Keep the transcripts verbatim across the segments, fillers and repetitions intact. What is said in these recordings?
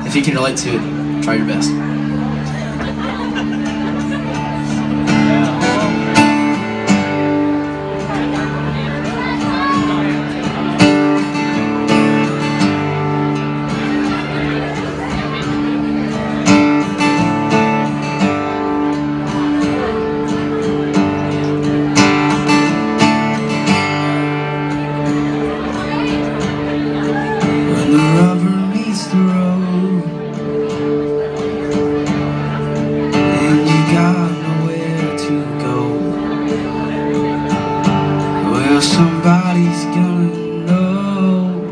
If you can relate to it, try your best. When the rubber meets the road and you got nowhere to go, well, somebody's gonna know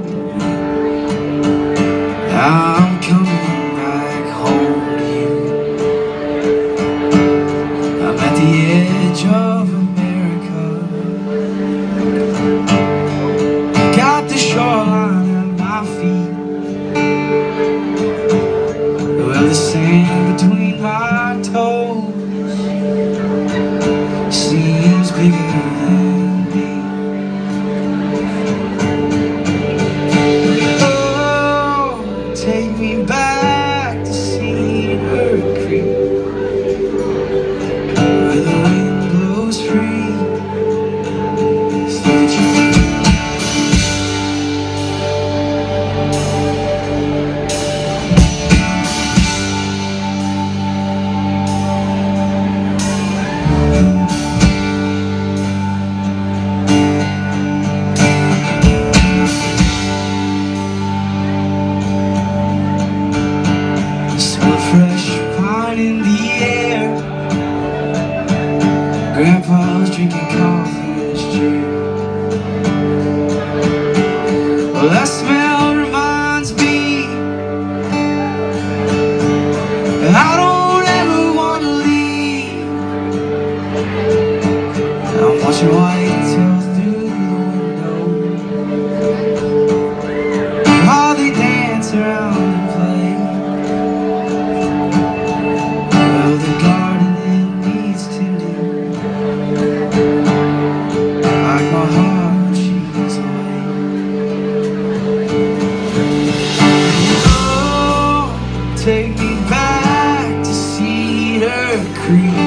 I'm coming back home to you. I'm at the edge of America, got the shoreline at my feet. Well, the sand between my toes seems bigger than me. Oh, take me back to Cedar Creek, where the wind blows free through the trees. Fresh pine in the air, Grandpa's drinking coffee in his chair. Well, that smell reminds me I don't ever want to leave. I'm watching whitetails through the window while they dance around and play. Take me back to Cedar Creek,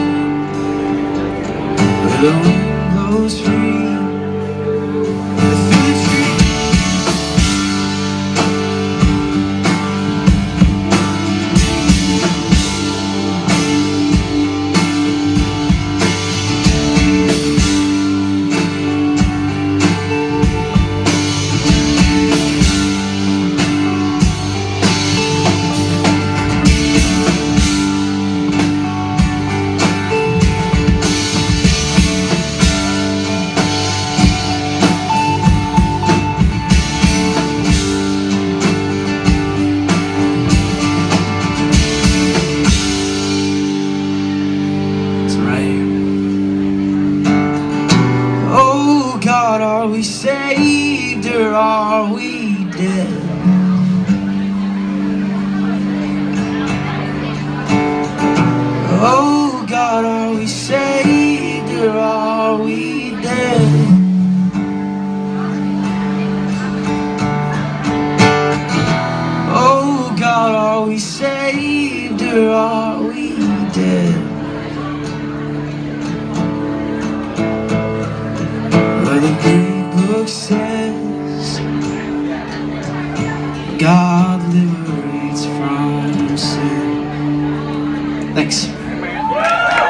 where the wind blows free through the trees. Are we saved or are we dead? Oh God, are we saved or are we dead? Oh God, are we saved or are we dead? The great book says God liberates from sin. Thanks.